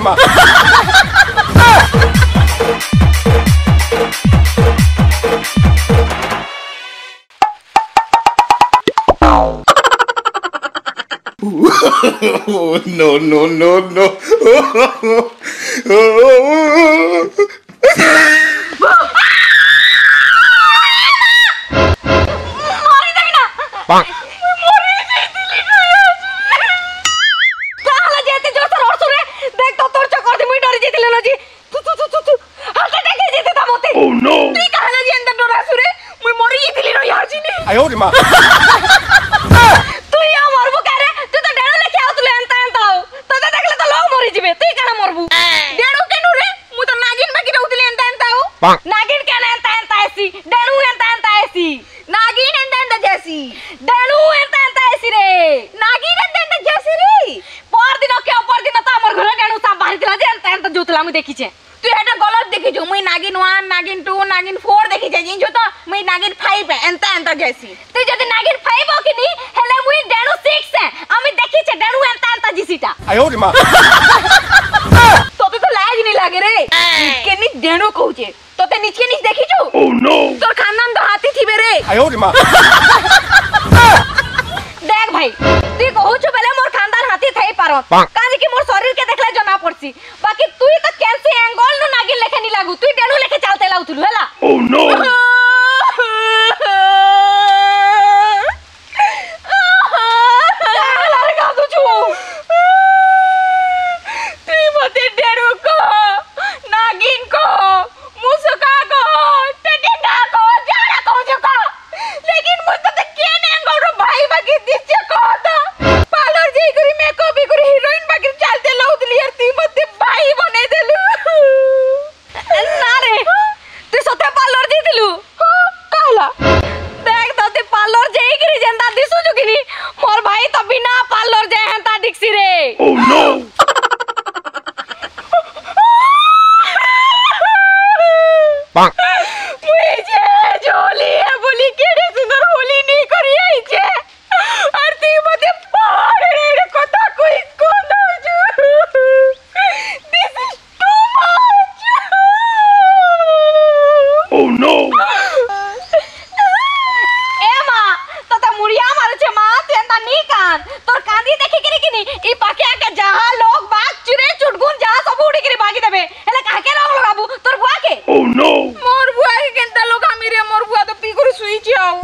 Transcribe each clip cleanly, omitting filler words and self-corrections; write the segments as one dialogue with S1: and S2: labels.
S1: माँ। No, no, no, no. Oh no!
S2: नागिन क्या एंता एंता ऐसी डेणु एंता एंता ऐसी नागिन एंता जैसी डेणु एंता ऐसी रे नागिन एंता जैसी रे पर दिन तो हमर घरे डेणु सब बाहर दिला जे एंता जोतला मु देखि छे तू एटा गलत देखि जो मुई नागिन 1 नागिन 2 नागिन 4 देखि छे जिन जो तो मुई नागिन 5 है एंता जैसी तू जदी नागिन 5 हो कि नी हेले मुई डेणु 6 है आमी देखि छे डेणु एंता जिसीटा आयो रे मां तो लाज नहीं लागे रे केनी डेणु कहूचे तो ते नीचे नीचे देखी जो
S1: Oh no!
S2: तोर खानदान तो हाथी थी बेरे
S1: आयो रे मां
S2: देख भाई तू कहू छ बेले मोर खानदान हाथी थई पारो काजे कि मोर शरीर के देखला जना पड़सी बाकी तू तो कैसे एंगल नु नागिन लेखे नहीं लागू तू डेणु लेखे चलते लाउथलु हला
S1: Oh no! Oh no!
S2: मुझे झोली है बोली केड़े सुंदर होली नहीं करी आई छे और ती मते पाड़ रे कथा कोई कोन जो this is too much
S1: Oh no!
S2: ए मां तो मुड़िया मारे छे मां ते अंता नी कान तोर कांदी देखि केनी किनी ई पाके के जहां लोग बाग चिरे चुटगुन जहां सब उड़ी के भागी देबे हेले काके लोग लगाबू तोर बुआ के
S1: Oh no!
S2: मोर बुआ के केनता लोग हमीरे मोर बुआ तो पी कर सुई जाओ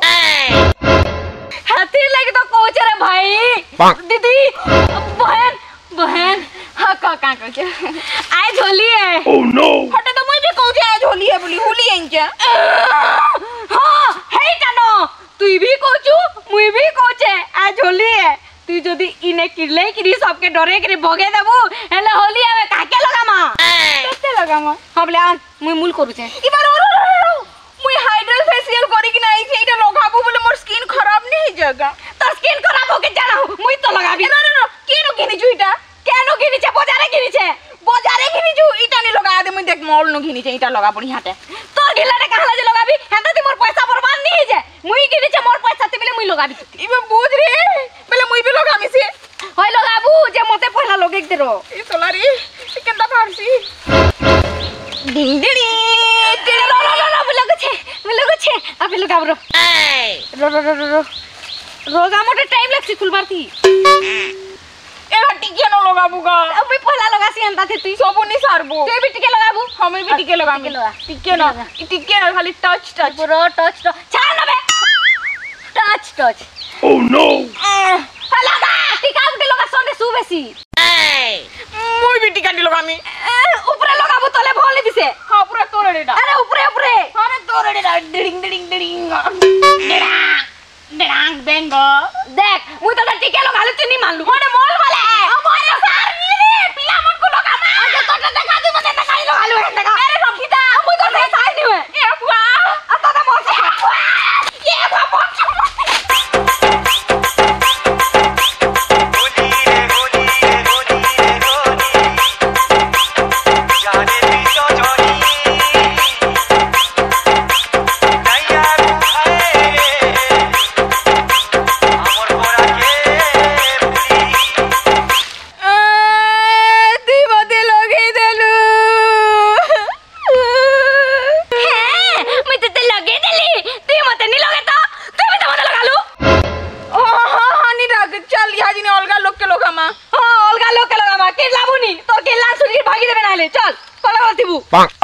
S2: हाथी लगे तो कोच रे भाई दीदी बहन बहन हां का के आय झोली है
S1: Oh no!
S2: हटे तो मुई भी कहू जे आय झोली है बोली होली एंजा हां हे कानो तू भी कहू मुई भी कहूचे आय झोली है तू जदी इने किरले किरी सबके डरे के भगे देबू हेले होली आवे काके लगामा केते लगामा हमले मुई मूल करू छे इबार मुई हाइड्रल फेशियल करी कि नाही एटा लगाबू बोले मोर स्किन खराब नहीं जगा तो स्किन खराब होके जाना मुई तो लगाबी ना केनो किनी जुइटा केनो किनी छे बाजारे किनी जु इटा नहीं लगा दे मुई देख मॉल नो किनी छे इटा लगा पड़ी हाते तोर गिलाटे कहला जे लगाबी हेता ती मोर पैसा बर्बाद नहीं जे मुई किनी छे मोर पैसा ते बेले मुई लगाबी इबे बुझ रे बेले मुई भी लगामी से होय लगाबू जे मते पहला लगे देरो ई सोलारी केनता फारसी डिंग डिंग रो मिलगो छे अबे लगाब रो रोगा मोटे टाइम लगसी खुलबार थी ए टिके न लगाबूगा अबे पहला लगासी अंता थे तू सबो नि सारबो ते भी टिके लगाबू हम भी टिके लगामी टिके न खाली टच पूरा टच छाड़ ना बे टच
S1: Oh no!
S2: लगा टिका उठे लगा सोने सुबेसी मुई भी टिका नि लगामी ऊपर लगाबू तले भोली दिसे हां पूरा तोरेडा अरे ऊपर अरे तोरेडा डिडिंग डरांग बेंगो देख मुई तो टिके लगा ले तू नहीं मान लू मोने मॉल वाले हमारे सार रे पिला मन को लगा मा अरे तो देखा तू मने देखा लगा लो देखा अरे रखीता मुई तो सही साइड नहीं है ए बुआ अब तो मोर से ये बाबा लाबुनी तोर के लान सुनी भागी देबे नाले चल कला करथिबू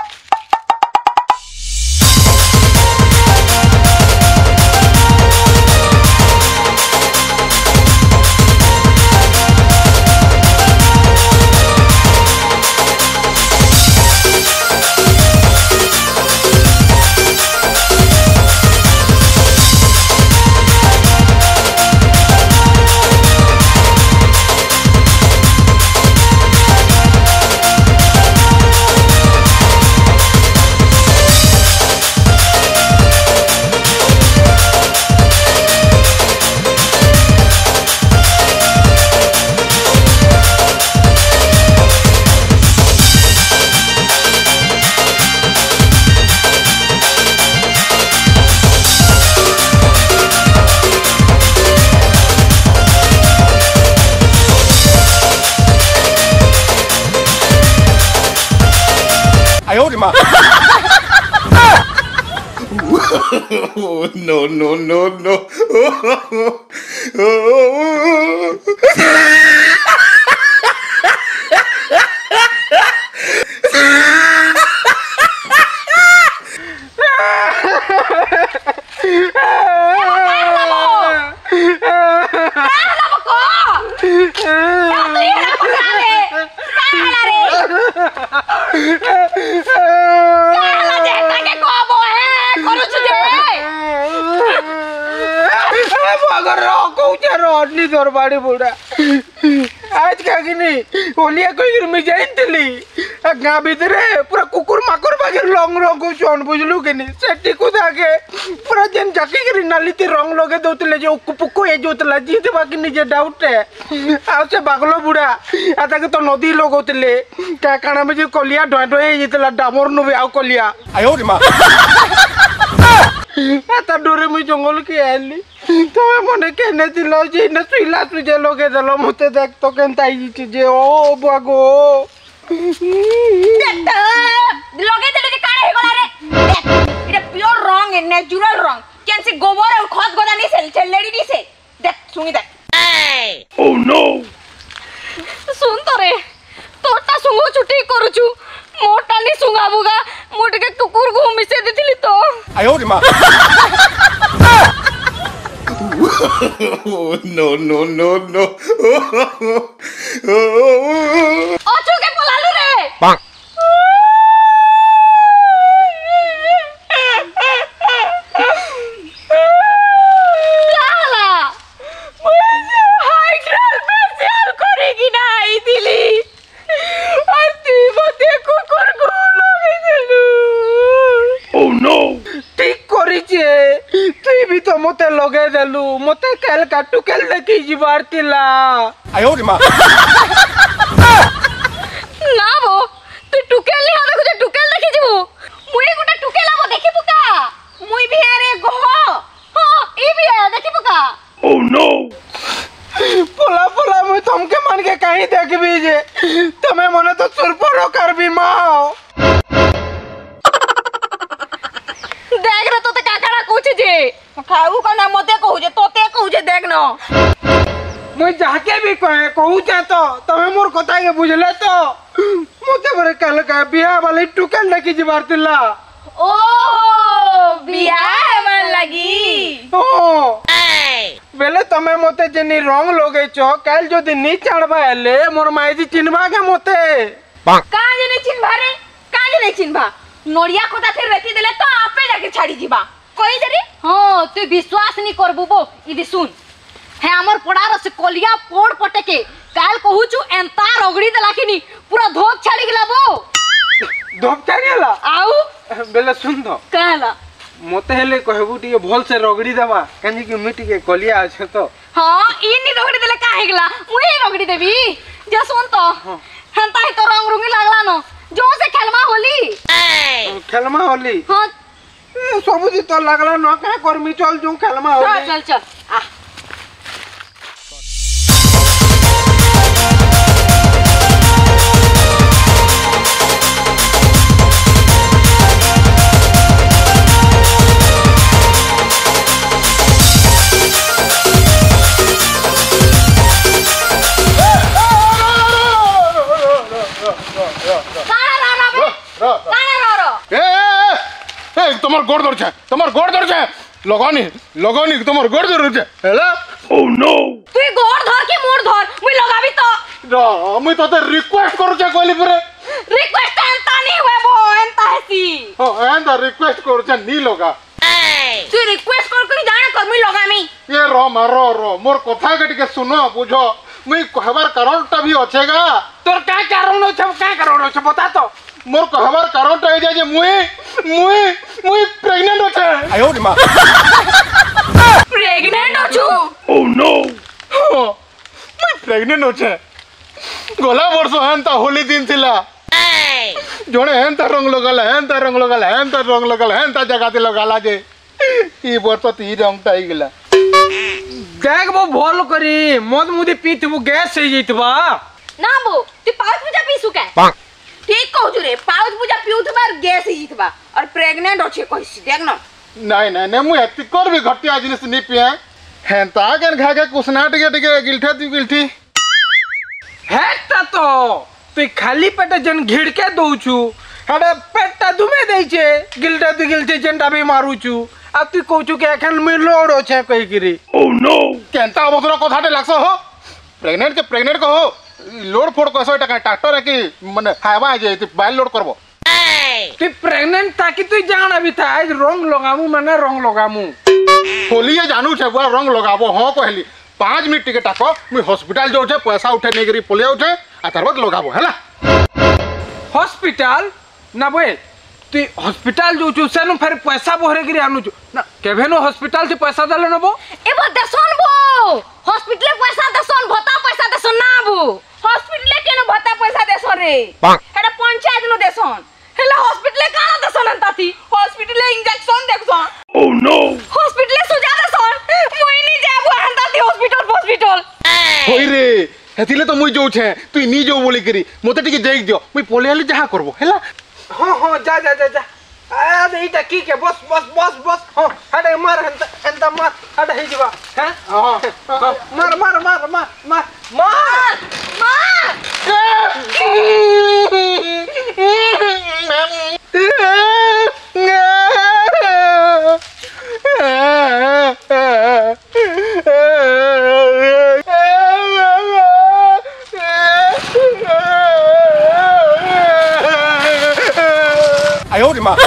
S1: Oh, no, no, no, no.
S3: तोर बाड़ी बुढ़ा आज क्या होलिया कोई मी जाइली गाँ भीतर पूरा कुकुर माकुर बागे रंग रंग चन बुझलु कि सेठी को आगे पूरा जेन जाकी नाली रंग लगे दौले जो उक्कु पुक्कु हे जोतला जीते बाकी निजे डाउट आ से बागलो बुढ़ा आताके तो नदी लगौतले क्या काना में जो कलिया ढोय ढोय हेतला डामर नुबे आउ कलिया
S1: आयो रे मां
S3: आता डोरे मुई जंगल के आली तमे मने केने दिलो जे न सुइला सुजे लगे दलो मते देख तो केनता आई जे ओ बागो
S2: देख लगे देले जे काणे हे गला रे देख इटा प्योर रंग है नेचुरल रंग केन से गोबर और खत गोदा नहीं से चलेडी नहीं से देख सुनी देख
S1: Oh no
S2: सुन तो रे तोटा सुंगो छुट्टी करूछु मोटा नहीं सुंगाबुगा मोटे के कुकुर को मिसे देथिली तो
S1: आयो रे मां Oh no no no no
S2: ओचू के पलालू रे
S1: पाक
S2: लाला मुझे हाइड्रल फेशियल करेगी ना आई दिली और तू मते कुकुर को लगे देलू
S1: Oh no
S3: ठीक करी जे तू भी तो मते लगे देलु मते केल काटू केल देखी जीवार तिला
S1: आयो रे मां
S2: ना वो तू टुकेल नहीं आवे कुछ टुकेल देखि जबो मुई गुटा टुकेल आबो देखि पुका मुई भी रे गो हां ई भी है देखि पुका
S1: Oh no
S3: पोला पोला मुई तुमके मान के कहीं देखबी जे तमे मने तो सुरपुरो करबी माओ
S2: देख रे तोते काकड़ा कुछ जे खाऊ का ना मते कहू जे तोते कहू जे देख न
S3: मुई जाके भी कहे कहू जा तो तमे मोर कथा के बुझले तो मते बरे कल का बियाह वाली टुकेल देखी जीवार तिला
S2: ओ बियाह मन लगी
S3: ओ बेले तमे मते जेनी रंग लगे छ काल जदी नी चढ़बा हेले मोर माईजी चिन्हबा के मते
S2: का जे चिन्हबा रे का जे चिन्हबा नोड़िया कोता फिर रेती देले तो आपे जाके छाड़ी जीबा कोई जरी हां तू विश्वास नहीं करबू बो इदी सुन है हमर पड़ार से कोलिया पोड़ पटे के काल कहूचू एंता रगड़ी देला किनी पूरा धोक छाड़ी गेला बो
S3: धोक छाड़ी गेला
S2: आउ
S3: बेले सुन दो
S2: कहला
S3: मते हेले कहबू टिके भल से रगड़ी देबा कानी कि मिटी के कोलिया আছে तो
S2: हां इनी रगड़ी देले का हे गेला मुई रगड़ी देबी जे सुन तो हंता ही तो रंग रुंगी लागला न जो से खेलमा होली हां
S3: सबुजी तो लागला न का करमी चल जो खेलमा होली
S2: चल चल आ
S3: তোমার গোড় ধরছে लगानी তোমার গোড় ধরছে হেলা
S1: Oh no!
S2: তুই গোড় ধর কি মোড় ধর মুই লগাবি তো
S3: আমি তোতে রিকোয়েস্ট করছে কইলি পরে
S2: রিকোয়েস্ট এন্তা নি হবো এন্তা হেসি
S3: এন্তা রিকোয়েস্ট করছে নি লগা
S2: তুই রিকোয়েস্ট করি জানা কর মুই লগামি
S3: ये रो मोर कथा के टिके सुनो बुझो मुई कहबार कारणटा भी अछेगा
S4: तोर का कारण होछ बता तो
S3: मोर कहबार कारणटा ए जे मुई प्रेग्नेंट अछे
S1: 哎呦我的妈
S2: प्रेग्नेंट अछु
S1: Oh no!
S3: मुई प्रेग्नेंट अछे गला वर्ष हेंता होली दिन थिला जणे हेंता रंग लगाला हेंता जगह ते लगाला जे ई वर्ष ती रंगटा आई गेला
S4: देख वो भोल करी मद मुदी पीतबु गैस हो जइतबा
S2: ना बो तू पाउच पूजा पीसु के ठीक कहू रे पाउच पूजा पिउथबार गैस हितबा और प्रेग्नेंट अछि कहिसी देख न
S3: नहीं मुई एति कर भी घटिया जिनिस नी पिए हेंता केन खा के कुसना टिके गिल्ठी
S4: हेटा तो तू खाली पेट जन घिड़के दउछु हडे पेटटा दुमे देइछे गिल्टे जनटा भी मारुछु आ तू कहछु के एखन मी लोड होछे कहि गिरी
S1: Oh no!
S3: केनता अबोधर कथाटे लागसो हो प्रेग्नेंट को हो लोड फोड़ कसो एटा ट्रैक्टर है कि माने हावा जे बाइल लोड करबो
S4: तू प्रेग्नेंट ताकि तू जान अभी था आज रंग लगामू
S3: होली ये जानू छे बुआ रंग लगाबो हो कहली 5 मिनट टिके टाको मुई हॉस्पिटल जो छे पैसा उठे नै गिरी पोले उठे आ तरबत लगाबो हला
S4: हॉस्पिटल ना बे तू हॉस्पिटल जो छु सेनु फिर पैसा बोहरे गिरी आनु छु ना केभेनो हॉस्पिटल से पैसा दले नबो
S2: एबो देसन बो हॉस्पिटल पैसा देसन भत्ता पैसा देसन ना बो हॉस्पिटल केनो भत्ता पैसा देसन रे एटा पंचायत नो देसन हेला हॉस्पिटल काना देसन अंताती हॉस्पिटल इंजेक्शन देखसन
S1: Oh no!
S2: हॉस्पिटल सुजा देसन मुई नी जाबो अंताती हॉस्पिटल
S3: होई रे हेतिले तो मुई जो छे तू नी जो बोली करी मोते टिके देख दियो मुई पोले आली जहा करबो हला
S4: हां जा अरे इटा की के बस हां हडे मार हंता मार हडे हे जबा हैं हां मार
S1: 哎呦我的妈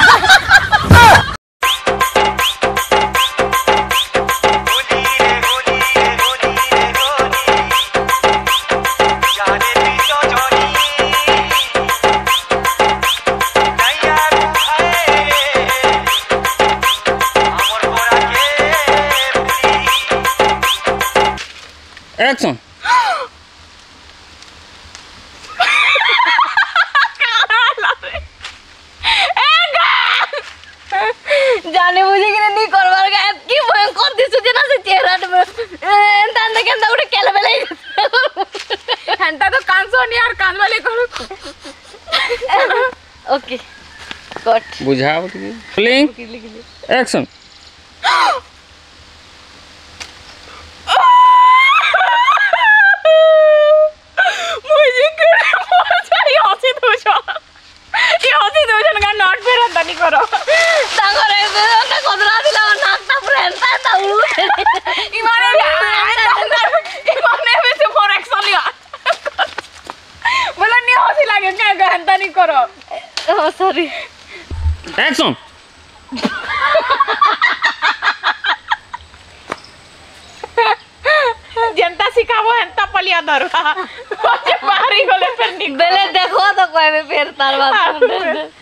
S5: एक्शन
S2: जाने मुझे कि नहीं करवार का की भयंकर दिसु जे ना से चेहरा एंता केंता उठे केले बेले हंता तो कांसो नहीं यार कान वाले करो ओके कट
S5: बुझाओ रोलिंग एक्शन
S2: मुझे करे मजा ही हसी दोजन का नॉट पे रहता नहीं करो तांगरे ने कोदरा दिला नाकता प्रेंता ताऊ इमाने में से फॉर एक्शन लिया बोला नहीं हसी लागे क्या गहनता नहीं करो ओ सॉरी
S5: एक्शन
S2: जनता सिखावो हंता पलिया दरवा बाहरी गले फिर निकले देखो तो कोई भी फिर तार बात